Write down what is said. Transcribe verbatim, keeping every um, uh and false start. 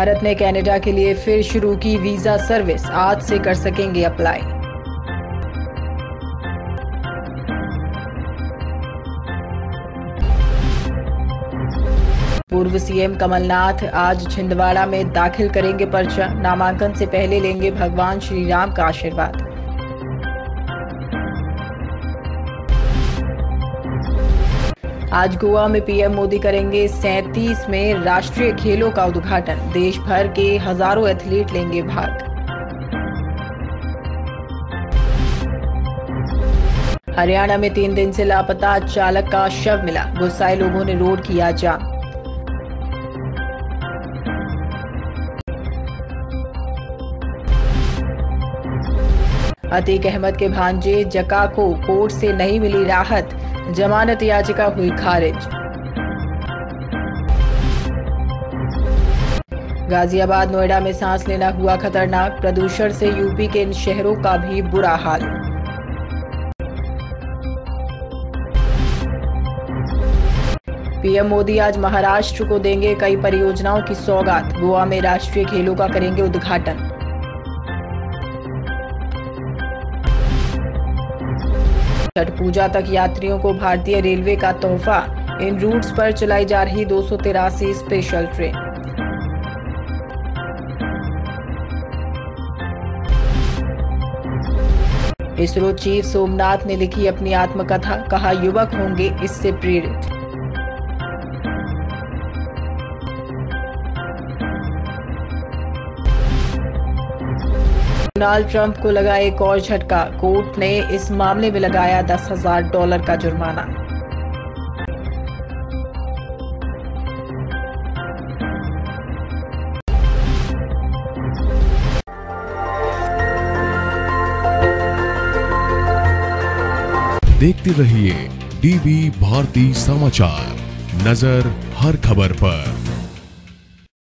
भारत ने कनाडा के लिए फिर शुरू की वीजा सर्विस, आज से कर सकेंगे अप्लाई। पूर्व सीएम कमलनाथ आज छिंदवाड़ा में दाखिल करेंगे पर्चा, नामांकन से पहले लेंगे भगवान श्री राम का आशीर्वाद। आज गोवा में पीएम मोदी करेंगे सैंतीसवें राष्ट्रीय खेलों का उद्घाटन, देश भर के हजारों एथलीट लेंगे भाग। हरियाणा में तीन दिन से लापता चालक का शव मिला, गुस्साए लोगों ने रोड किया जाम। अतीक अहमद के भांजे जका को कोर्ट से नहीं मिली राहत, जमानत याचिका हुई खारिज। गाजियाबाद नोएडा में सांस लेना हुआ खतरनाक, प्रदूषण से यूपी के इन शहरों का भी बुरा हाल। पीएम मोदी आज महाराष्ट्र को देंगे कई परियोजनाओं की सौगात, गोवा में राष्ट्रीय खेलों का करेंगे उद्घाटन। छठ पूजा तक यात्रियों को भारतीय रेलवे का तोहफा, इन रूट्स पर चलाई जा रही दो सौ तिरासी special train. ISRO chief Somnath ने लिखी अपनी आत्मकथा, कहा युवक होंगे इससे प्रेरित। डोनाल्ड ट्रंप को लगा एक और झटका, कोर्ट ने इस मामले में लगाया दस हजार डॉलर का जुर्माना। देखते रहिए डीबी भारती समाचार, नजर हर खबर पर।